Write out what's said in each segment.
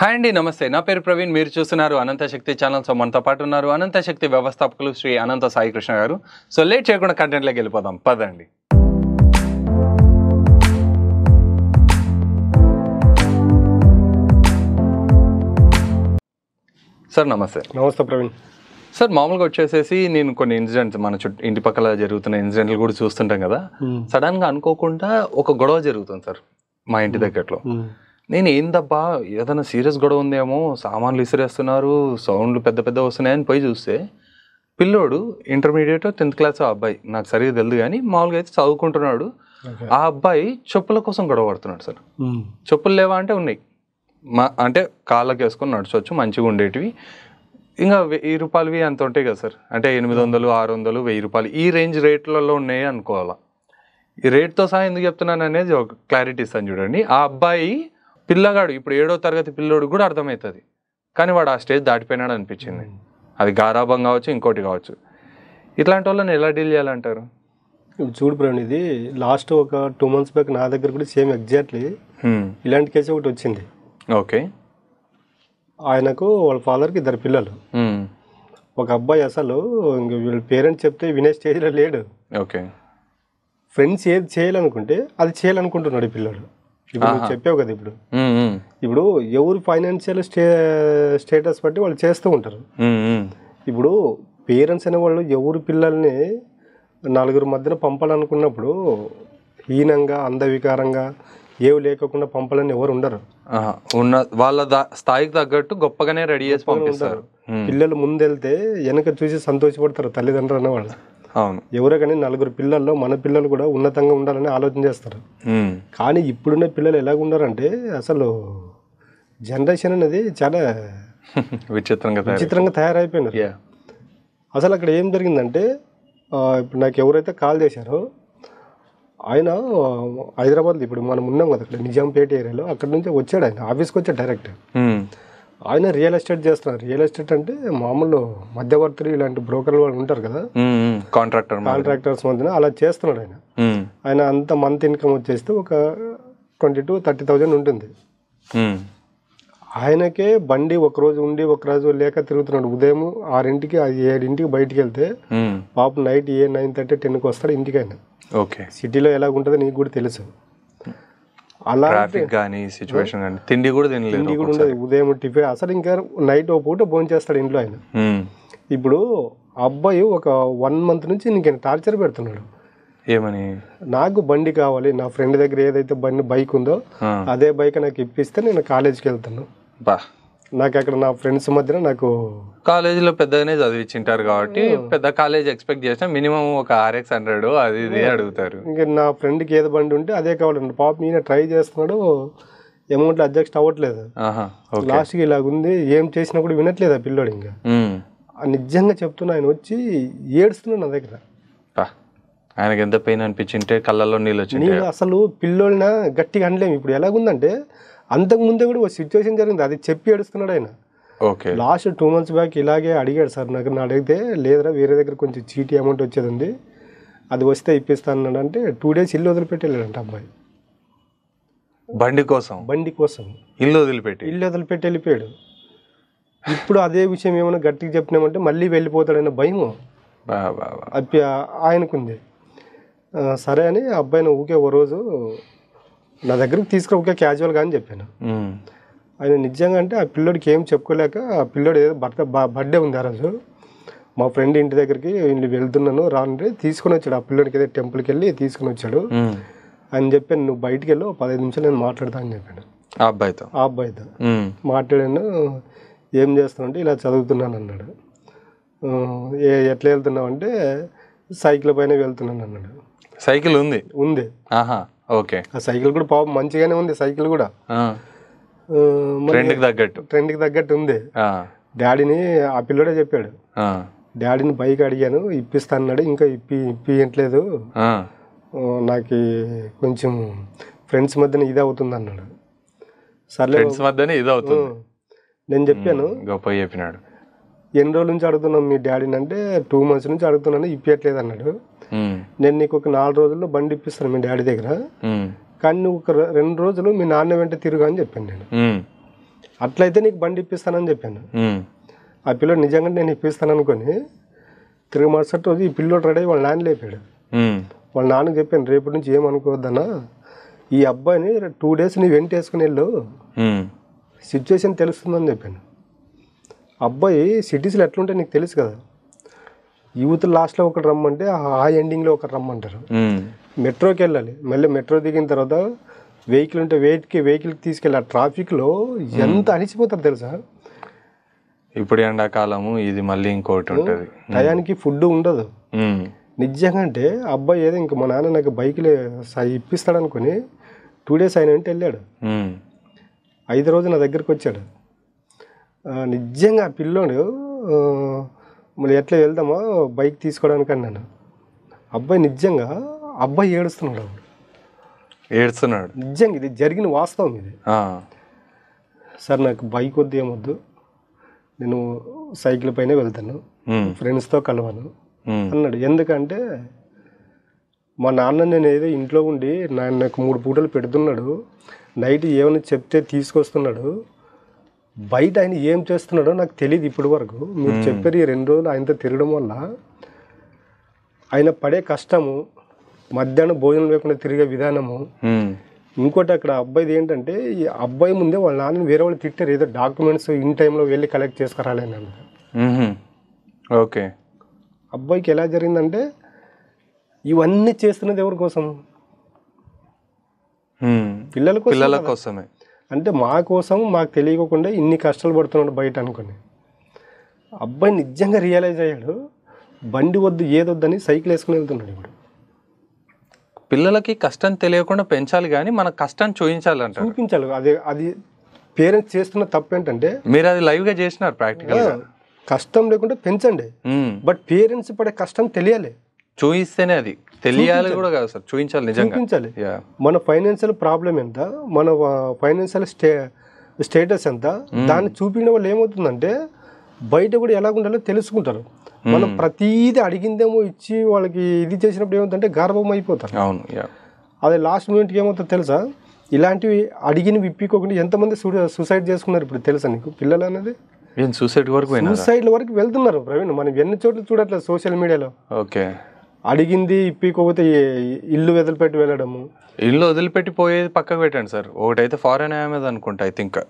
Hi అండి, నమస్తే. నా పేరు ప్రవీణ్. మీరు చూస్తున్నారు అనంత శక్తి ఛానల్. సో మనతో పాటు ఉన్నారు అనంత శక్తి వ్యవస్థాపకులు శ్రీ అనంత సాయి కృష్ణ గారు. సో లేట్ చేయకుండా కంటెంట్లోకి వెళ్ళిపోదాం, పదండి. సార్ నమస్తే. నమస్తే ప్రవీణ్. సార్ మామూలుగా వచ్చేసేసి నేను కొన్ని ఇన్సిడెంట్స్ మన ఇంటి పక్కల జరుగుతున్న ఇన్సిడెంట్లు కూడా చూస్తుంటాం కదా. సడన్గా అనుకోకుండా ఒక గొడవ జరుగుతుంది సార్ మా ఇంటి దగ్గరలో. నేను ఏందబ్బా ఏదైనా సీరియస్ గొడవ ఉందేమో, సామాన్లు విసిరేస్తున్నారు, సౌండ్లు పెద్ద పెద్ద వస్తున్నాయని పోయి చూస్తే పిల్లోడు ఇంటర్మీడియట్ 10th క్లాస్ అబ్బాయి, నాకు సరిగ్గా తెలియదు కానీ మామూలుగా అయితే చదువుకుంటున్నాడు. ఆ అబ్బాయి చెప్పుల కోసం గొడవ పడుతున్నాడు సార్. చెప్పులు లేవా అంటే ఉన్నాయి, అంటే కాళ్ళకి వేసుకొని నడుచవచ్చు, మంచిగా ఉండేటివి. ఇంకా 1000 రూపాయలవి అంత ఉంటాయి కదా సార్, అంటే 800, 600, 1000 రూపాయలు ఈ రేంజ్ రేట్లలో ఉన్నాయి అనుకోవాలా. ఈ రేట్తో సహా ఎందుకు చెప్తున్నాను అనేది ఒక క్లారిటీ ఇస్తాను చూడండి. ఆ అబ్బాయి పిల్లగాడు ఇప్పుడు 7వ తరగతి పిల్లోడు కూడా అర్థమవుతుంది, కానీ వాడు ఆ స్టేజ్ దాటిపోయినాడు అనిపించింది. అది గారాభం కావచ్చు, ఇంకోటి కావచ్చు. ఇట్లాంటి వాళ్ళని ఎలా డీల్ చేయాలంటారు? ఇప్పుడు చూడు ప్రవీణ్, ఇది లాస్ట్ ఒక 2 months బ్యాక్ నా దగ్గర కూడా సేమ్ ఎగ్జాక్ట్లీ ఇలాంటి కేసు ఒకటి వచ్చింది. ఓకే. ఆయనకు వాళ్ళ ఫాదర్కి 2 పిల్లలు. ఒక అబ్బాయి అసలు ఇంక వీళ్ళ పేరెంట్స్ చెప్తే వినే స్టేజ్లో లేడు. ఓకే. ఫ్రెండ్స్ ఏది చేయాలనుకుంటే అది చేయాలనుకుంటున్నాడు ఈ పిల్లడు. ఇప్పుడు నువ్వు చెప్పావు కదా, ఇప్పుడు ఎవరు ఫైనాన్షియల్ స్టేటస్ బట్టి వాళ్ళు చేస్తూ ఉంటారు. ఇప్పుడు పేరెంట్స్ అనే వాళ్ళు ఎవరు పిల్లల్ని 4 మధ్యన పంపాలనుకున్నప్పుడు హీనంగా, అందవికారంగా, ఏవి లేకుండా పంపాలని ఎవరు ఉండరు. వాళ్ళ స్థాయికి తగ్గట్టు గొప్పగానే రెడీ చేసి పంపిస్తారు. పిల్లలు ముందెళ్తే వెనక చూసి సంతోషపడతారు తల్లిదండ్రులు అనేవాళ్ళు. అవును. ఎవరో కానీ 4 పిల్లల్లో మన పిల్లలు కూడా ఉన్నతంగా ఉండాలని ఆలోచన చేస్తారు. కానీ ఇప్పుడున్న పిల్లలు ఎలాగున్నారంటే అసలు జనరేషన్ అనేది చాలా విచిత్రంగా తయారైపోయినారు. అసలు అక్కడ ఏం జరిగిందంటే, ఇప్పుడు నాకు ఎవరైతే కాల్ చేశారో ఆయన హైదరాబాద్లో, ఇప్పుడు మనం ఉన్నాం కదా అక్కడ నిజాంపేట ఏరియాలో, అక్కడ నుంచి వచ్చాడు. ఆయన ఆఫీస్కి వచ్చాడు డైరెక్ట్. ఆయన రియల్ ఎస్టేట్ చేస్తున్నారు. రియల్ ఎస్టేట్ అంటే మామూలు మధ్యవర్తులు, ఇలాంటి బ్రోకర్లు వాళ్ళు ఉంటారు కదా, కాంట్రాక్టర్స్ మధ్యన అలా చేస్తున్నాడు ఆయన. ఆయన అంత మంత్ ఇన్కమ్ వచ్చేస్తే ఒక 20,000 to 30,000 ఉంటుంది. ఆయనకే బండి ఒకరోజు ఉండి ఒకరోజు లేక తిరుగుతున్నాడు. ఉదయం 6ంటికి 7ంటికి బయటికి వెళ్తే పాపం నైట్ 9:30, 10కి వస్తాడు ఇంటికి. ఆయన సిటీలో ఎలాగుంటుందో నీకు కూడా తెలుసు. అలా తిండి కూడా ఉండదు. ఉదయం టిఫిన్ అసలు ఇంకా నైట్ ఓ పూట భోజనం చేస్తాడు ఇంట్లో ఆయన. ఇప్పుడు అబ్బాయి ఒక 1 month నుంచి ఇంక టార్చర్ పెడుతున్నాడు. ఏమని? నాకు బండి కావాలి, నా ఫ్రెండ్ దగ్గర ఏదైతే బైక్ ఉందో అదే బైక్ నాకు ఇప్పిస్తే నేను కాలేజీకి వెళ్తాను. నాకు అక్కడ నా ఫ్రెండ్స్ మధ్యన నాకు కాలేజీలో పెద్దగానే చదివించింటారు కాబట్టి పెద్ద కాలేజ్ ఎక్స్పెక్ట్ చేసినా మినిమం ఒక RX 100 అది ఇది అడుగుతారు. ఇంకా నా ఫ్రెండ్కి ఏది బండి ఉంటే అదే కావాలండి. పాప ఈయన ట్రై చేస్తున్నాడు, అమౌంట్లో అడ్జస్ట్ అవ్వట్లేదు. లాస్ట్కి ఇలాగుంది, ఏం చేసినా కూడా వినట్లేదు ఆ పిల్లోడు. ఇంకా నిజంగా చెప్తున్నా, ఆయన వచ్చి ఏడుస్తున్నాడు నా దగ్గర. ఆయనకి ఎంత పెయిన్ అనిపించింటే కళ్ళల్లో నీళ్ళు వచ్చి. నేను అసలు పిల్లోడిన గట్టిగా అనలేము. ఇప్పుడు ఎలాగుందంటే, అంతకు ముందే కూడా ఒక సిచ్యువేషన్ జరిగింది, అది చెప్పి ఏడుస్తున్నాడు ఆయన. లాస్ట్ 2 months బ్యాక్ ఇలాగే అడిగాడు సార్. నాకు అడిగితే లేదురా, వేరే దగ్గర కొంచెం చీటీ అమౌంట్ వచ్చేది, అది వస్తే ఇప్పిస్తాను అన్నాడు. అంటే 2 days ఇల్లు వదిలిపెట్టి వెళ్ళాడంట అబ్బాయి. బండి కోసం ఇల్లు వదిలిపెట్టి వెళ్ళిపోయాడు. ఇప్పుడు అదే విషయం ఏమైనా గట్టిగా చెప్పినామంటే మళ్ళీ వెళ్ళిపోతాడన్న భయము ఆయనకుంది. సరే అని అబ్బాయిని ఊకే ఓ రోజు నా దగ్గరికి తీసుకురా, ఊకే క్యాజువల్గా అని చెప్పాను. ఆయన నిజంగా అంటే ఆ పిల్లోడికి ఏం చెప్పుకోలేక, ఆ పిల్లోడు ఏదో బర్త్డే ఉంది ఆ రోజు, మా ఫ్రెండ్ ఇంటి దగ్గరికి వెళ్తున్నాను రాండి తీసుకుని వచ్చాడు. ఆ పిల్లోడికి ఏదో టెంపుల్కి వెళ్ళి తీసుకుని వచ్చాడు అని చెప్పాను. నువ్వు బయటికి వెళ్ళు, 15 నిమిషాలు నేను మాట్లాడతా అని చెప్పాను. ఆ అబ్బాయితో మాట్లాడాను. ఏం చేస్తున్నావు అంటే ఇలా చదువుతున్నాను అన్నాడు. ఎట్లా వెళ్తున్నావు అంటే సైకిల్ పైన వెళ్తున్నాను అన్నాడు. సైకిల్ ఉంది. ఓకే. ఆ సైకిల్ కూడా పాపం మంచిగానే ఉంది. సైకిల్ కూడా ట్రెండ్కి తగ్గట్టు ఉంది. డాడీని ఆ పిల్లడే చెప్పాడు, డాడీని బైక్ అడిగాను ఇప్పిస్తా అన్నాడు, ఇంకా ఇప్పియట్లేదు, నాకు కొంచెం ఫ్రెండ్స్ మధ్యన ఇది అవుతుంది అన్నాడు. సర్లే నేను చెప్పాను, ఎన్ని రోజుల నుంచి అడుగుతున్నాం మీ డాడీని అంటే 2 months నుంచి అడుగుతున్నాను, ఇప్పియట్లేదు అన్నాడు. నేను నీకు ఒక 4 రోజుల్లో బండి ఇప్పిస్తాను మీ డాడీ దగ్గర, కానీ నువ్వు ఒక 2 రోజులు మీ నాన్న వెంట తిరుగు అని చెప్పాను నేను. అట్లయితే నీకు బండి ఇప్పిస్తానని చెప్పాను. ఆ పిల్లోడు నిజంగా నేను ఇప్పిస్తాను అనుకొని తిరిగి మరుసటి రోజు ఈ పిల్లోడు రెడీ వాళ్ళ నాన్న లేపాడు. వాళ్ళ నాన్నకి చెప్పాను, రేపటి నుంచి ఏమనుకోవద్దన్నా, ఈ అబ్బాయిని 2 days నీ వెంట వేసుకుని వెళ్ళు, సిచ్యువేషన్ తెలుస్తుందని చెప్పాను. అబ్బాయి సిటీస్లో ఎట్లుంటే నీకు తెలుసు కదా, యూత్ లాస్ట్లో ఒకటి రమ్మంటే ఆ ఎండింగ్లో ఒకటి రమ్మంటారు. మెట్రోకి వెళ్ళాలి, మళ్ళీ మెట్రో దిగిన తర్వాత వెహికల్ ఉంటే వెహికల్కి తీసుకెళ్ళి ఆ ట్రాఫిక్లో ఎంత అనిసిపోతారు తెలుసా. ఇప్పుడు ఎండాకాలము ఇది మళ్ళీ ఇంకోటి ఉంటుంది, టయానికి ఫుడ్ ఉండదు. నిజంగా అంటే అబ్బాయి ఏదో ఇంకా మా నాన్న నాకు బైక్లో ఇప్పిస్తాడు అనుకుని 2 days ఆయన వెంట వెళ్ళాడు. 5వ రోజు నా దగ్గరికి వచ్చాడు. నిజంగా ఆ పిల్లోడు మళ్ళీ ఎట్లా వెళ్దామా బైక్ తీసుకోవడానికి అన్నాను. అబ్బాయి నిజంగా అబ్బాయి ఏడుస్తున్నాడు. నిజంగా ఇది జరిగిన వాస్తవం ఇది. సార్ నాకు బైక్ వద్దు, ఏమొద్దు, నేను సైకిల్ పైన వెళ్తాను, ఫ్రెండ్స్తో కలవను అన్నాడు. ఎందుకంటే మా నాన్న నేను ఏదో ఇంట్లో ఉండి నాకు 3 పూటలు పెడుతున్నాడు, నైట్ ఏమైనా చెప్తే తీసుకొస్తున్నాడు, బయట ఆయన ఏం చేస్తున్నాడో నాకు తెలియదు ఇప్పటి వరకు. మీరు చెప్పారు ఈ 2 రోజులు ఆయనతో తిరగడం వల్ల ఆయన పడే కష్టము, మధ్యాహ్నం భోజనం లేకుండా తిరిగే విధానము. ఇంకోటి అక్కడ అబ్బాయిది ఏంటంటే, ఈ అబ్బాయి ముందే వాళ్ళ నాన్నని వేరే వాళ్ళు తిట్టారు, ఏదో డాక్యుమెంట్స్ ఇన్ టైంలో వెళ్ళి కలెక్ట్ చేసుకురాలేని. ఓకే, అబ్బాయికి ఎలా జరిగిందంటే ఇవన్నీ చేస్తున్నది ఎవరి కోసం? పిల్లల కోసమే. అంటే మా కోసం మాకు తెలియకుండా ఇన్ని కష్టాలు పడుతున్నాడు బయట అనుకుని. అబ్బాయి నిజంగా రియలైజ్ అయ్యాడు, బండి వద్దు ఏదొద్దని సైకిల్ వేసుకుని వెళ్తున్నాడు. ఇప్పుడు పిల్లలకి కష్టం తెలియకుండా పెంచాలి, కానీ మన కష్టాన్ని చూపించాలి. అది పేరెంట్స్ చేస్తున్న తప్పు ఏంటంటే, మీరు అది లైవ్ గా చేసినారు ప్రాక్టికల్. కష్టం లేకుండా పెంచండి, బట్ పేరెంట్స్ పడే కష్టం తెలియాలి, చూయిస్తేనే అది తెలియాలి కూడా కాదు సార్, చూపించాలి, నిజంగా చూపించాలి. మన ఫైనాన్షియల్ ప్రాబ్లం ఎంత, మన ఫైనాన్షియల్ స్టేటస్ ఎంత, దాన్ని చూపించడం వల్ల ఏమవుతుందంటే బయట కూడా ఎలా ఉండాలో తెలుసుకుంటారు. మనం ప్రతిదీ అడిగిందేమో ఇచ్చి వాళ్ళకి ఇది చేసినప్పుడు ఏమవుతుందంటే గర్వం అయిపోతారు. అవును, అదే లాస్ట్ మినిట్కి ఏమవుతుందో తెలుసా, ఇలాంటివి అడిగినవి ఇప్పికోకుండా ఎంతమంది సూసైడ్ చేసుకున్నారు ఇప్పుడు తెలుసా నీకు? పిల్లలు అనేది సూసైడ్ వరకు వెళ్తున్నారు ప్రవీణ్. మనం ఎన్ని చోట్ల చూడట్లేదు సోషల్ మీడియాలో. ఓకే, అడిగింది ఇప్పికోకపోతే ఇల్లు వదిలిపెట్టి వెళ్ళడము. ఇల్లు వదిలిపెట్టి పోయేది పక్కకు పెట్టండి సార్. ఒకటైతే ఫారెన్ అయ్యేది అనుకుంటా, ఐ థింక్.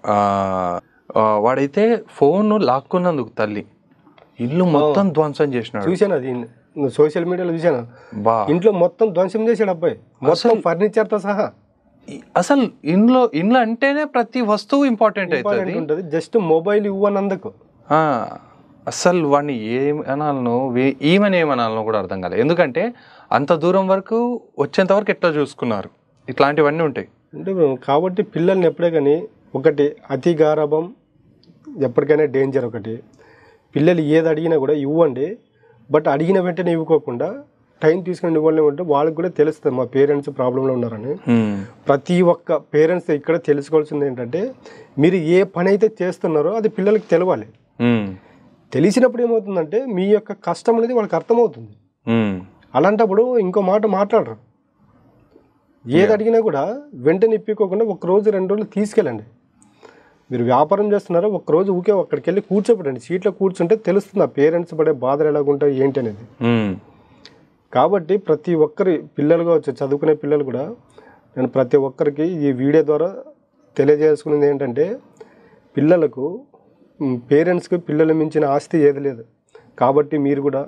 వాడైతే ఫోన్ లాక్కున్నందుకు తల్లి ఇల్లు మొత్తం ధ్వంసం చేసినాడు. చూసాను, అది సోషల్ మీడియాలో చూసాను. ఇంట్లో మొత్తం ధ్వంసం చేశాడు అబ్బాయి, మొత్తం ఫర్నిచర్తో సహా. అసలు ఇంట్లో అంటేనే ప్రతి వస్తువు ఇంపార్టెంట్ అవుతుంది, జస్ట్ మొబైల్ ఇవ్వనందుకు. అసలు వాడిని ఏమనాలనో ఈమెను ఏమనాలనో కూడా అర్థం కాలేదు. ఎందుకంటే అంత దూరం వరకు వచ్చేంత వరకు ఎట్లా చూసుకున్నారు, ఇట్లాంటివన్నీ ఉంటాయి. అంటే కాబట్టి పిల్లల్ని ఎప్పుడే కానీ ఒకటి అతి గారాభం ఎప్పటికైనా డేంజర్. ఒకటి పిల్లలు ఏది అడిగినా కూడా ఇవ్వండి, బట్ అడిగిన వెంటనే ఇవ్వకోకుండా టైం తీసుకుని ఇవ్వాలి అంటే వాళ్ళకి కూడా తెలుస్తుంది మా పేరెంట్స్ ప్రాబ్లంలో ఉన్నారని. ప్రతి ఒక్క పేరెంట్స్ ఇక్కడ తెలుసుకోవాల్సింది ఏంటంటే, మీరు ఏ పని అయితే చేస్తున్నారో అది పిల్లలకి తెలవాలి. తెలిసినప్పుడు ఏమవుతుందంటే మీ యొక్క కష్టం అనేది వాళ్ళకి అర్థమవుతుంది. అలాంటప్పుడు ఇంకో మాట మాట్లాడరు. ఏది అడిగినా కూడా వెంటనే ఇప్పుకోకుండా 1 రోజు 2 రోజులు తీసుకెళ్ళండి. మీరు వ్యాపారం చేస్తున్నారో 1 రోజు ఊకే అక్కడికి వెళ్ళి కూర్చోబెట్టండి, సీట్లో కూర్చుంటే తెలుస్తుంది ఆ పేరెంట్స్ పడే బాధలు ఎలాగుంటాయి ఏంటి అనేది. కాబట్టి ప్రతి ఒక్కరి పిల్లలు కావచ్చు, చదువుకునే పిల్లలు కూడా, నేను ప్రతి ఒక్కరికి ఈ వీడియో ద్వారా తెలియజేసుకునేది ఏంటంటే, పిల్లలకు పేరెంట్స్కి పిల్లలు మించిన ఆస్తి ఏది లేదు. కాబట్టి మీరు కూడా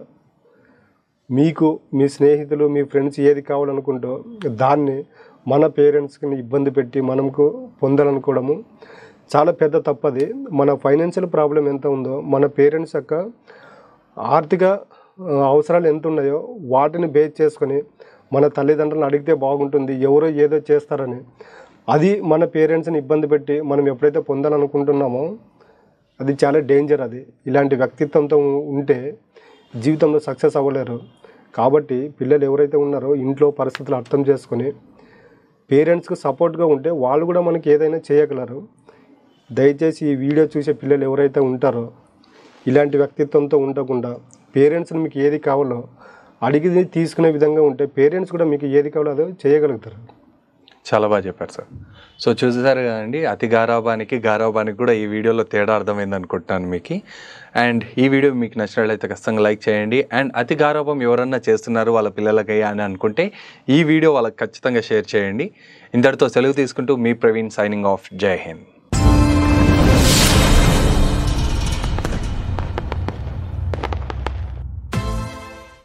మీకు మీ స్నేహితులు మీ ఫ్రెండ్స్ ఏది కావాలనుకుంటో దాన్ని మన పేరెంట్స్కి ఇబ్బంది పెట్టి మనకు పొందాలనుకోవడము చాలా పెద్ద తప్పది. మన ఫైనాన్షియల్ ప్రాబ్లం ఎంత ఉందో, మన పేరెంట్స్ యొక్క ఆర్థిక అవసరాలు ఎంత ఉన్నాయో వాటిని బేస్ చేసుకొని మన తల్లిదండ్రులను అడిగితే బాగుంటుంది, ఎవరో ఏదో చేస్తారని అది మన పేరెంట్స్ని ఇబ్బంది పెట్టి మనం ఎప్పుడైతే పొందాలనుకుంటున్నామో అది చాలా డేంజర్. అది ఇలాంటి వ్యక్తిత్వంతో ఉంటే జీవితంలో సక్సెస్ అవ్వలేరు. కాబట్టి పిల్లలు ఎవరైతే ఉన్నారో ఇంట్లో పరిస్థితులు అర్థం చేసుకొని పేరెంట్స్కి సపోర్ట్గా ఉంటే వాళ్ళు కూడా మనకి ఏదైనా చేయగలరు. దయచేసి ఈ వీడియో చూసే పిల్లలు ఎవరైతే ఉంటారో ఇలాంటి వ్యక్తిత్వంతో ఉండకుండా పేరెంట్స్ని మీకు ఏది కావాలో అడిగి తీసుకునే విధంగా ఉంటే పేరెంట్స్ కూడా మీకు ఏది కావాలో అదో చేయగలుగుతారు. చాలా బాగా చెప్పారు సార్. సో చూసేసారు కదండి, అతి గారాబానికి కూడా ఈ వీడియోలో తేడా అర్థమైంది అనుకుంటున్నాను మీకు. అండ్ ఈ వీడియో మీకు నచ్చినట్లయితే ఖచ్చితంగా లైక్ చేయండి. అండ్ అతి గారాబం ఎవరన్నా చేస్తున్నారు వాళ్ళ పిల్లలకి అని అనుకుంటే ఈ వీడియో వాళ్ళకి ఖచ్చితంగా షేర్ చేయండి. ఇంతటితో సెలవు తీసుకుంటూ మీ ప్రవీణ్ సైనింగ్ ఆఫ్. జై హింద్.